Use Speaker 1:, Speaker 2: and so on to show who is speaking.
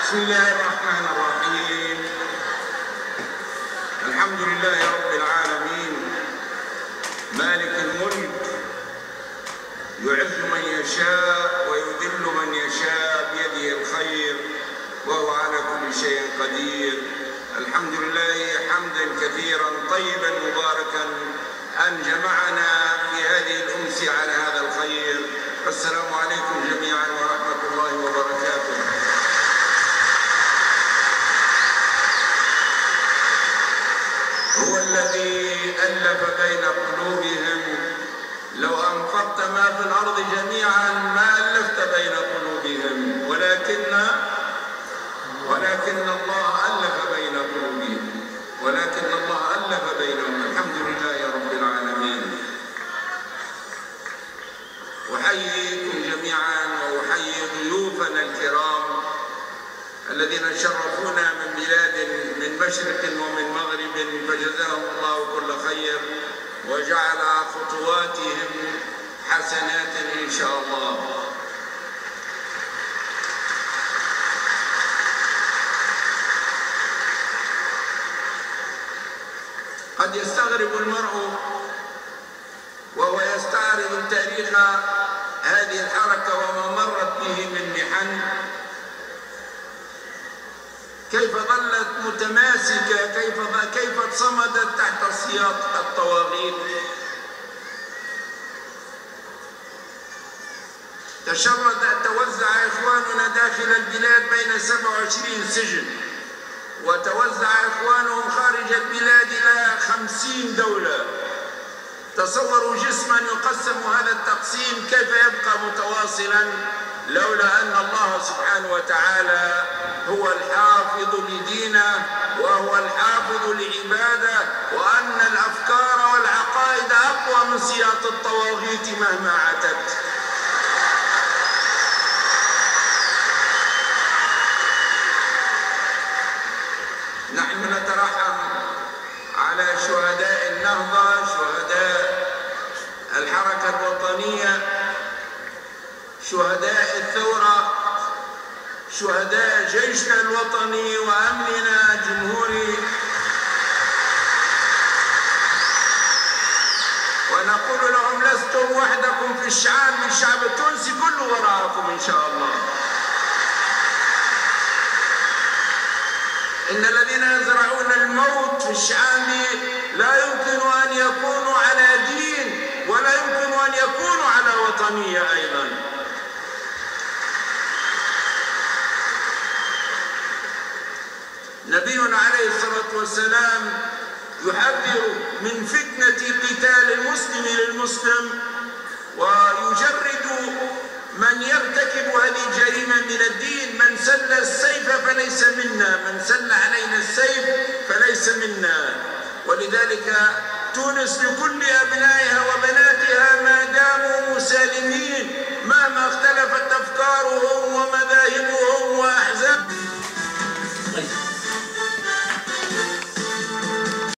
Speaker 1: بسم الله الرحمن الرحيم. الحمد لله رب العالمين مالك الملك، يعز من يشاء ويذل من يشاء بيده الخير وهو على كل شيء قدير. الحمد لله حمدا كثيرا طيبا مباركا أن جمعنا في هذه الأمس على هذا الخير. السلام عليكم جميعا ورحمة الله وبركاته. هو الذي ألف بين قلوبهم، لو أنفقت ما في الأرض جميعا ما ألفت بين قلوبهم ولكن الله ألف بين قلوبهم، ولكن الله ألف بينهم. الحمد لله رب العالمين. أحييكم جميعا وأحيي ضيوفنا الكرام الذين شرفونا من بلاد من مشرق ومن مغرب، فجزاهم الله كل خير وجعل خطواتهم حسنات إن شاء الله. قد يستغرب المرء وهو يستعرض تاريخ هذه الحركة وما مرت به من محن، كيف ظلت متماسكة، كيف صمدت تحت سياط الطواغيت. توزع إخواننا داخل البلاد بين 27 سجن، وتوزع إخوانهم خارج البلاد إلى 50 دولة. تصوروا جسما يقسم هذا التقسيم كيف يبقى متواصلا لولا أن الله سبحانه وتعالى هو الحافظ لدينه وهو الحافظ لعباده، وأن الأفكار والعقائد أقوى من سياط الطواغيت مهما عتت. نحن نترحم على شهداء النهضة، شهداء الحركة الوطنية، شهداء الثورة، شهداء جيشنا الوطني وأمننا الجمهوري، ونقول لهم لستم وحدكم في الشعب التونسي كله وراءكم إن شاء الله. إن الذين يزرعون الموت في الشعب لا يمكن أن يكونوا على دين ولا يمكن أن يكونوا على وطنية أيضا. نبينا عليه الصلاة والسلام يحذر من فتنة قتال المسلم للمسلم، ويجرد من يرتكب هذه الجريمة من الدين. من سل السيف فليس منا، من سل علينا السيف فليس منا. ولذلك تونس لكل أبنائها وبناتها ما داموا مسالمين مهما اختلفت أفكارهم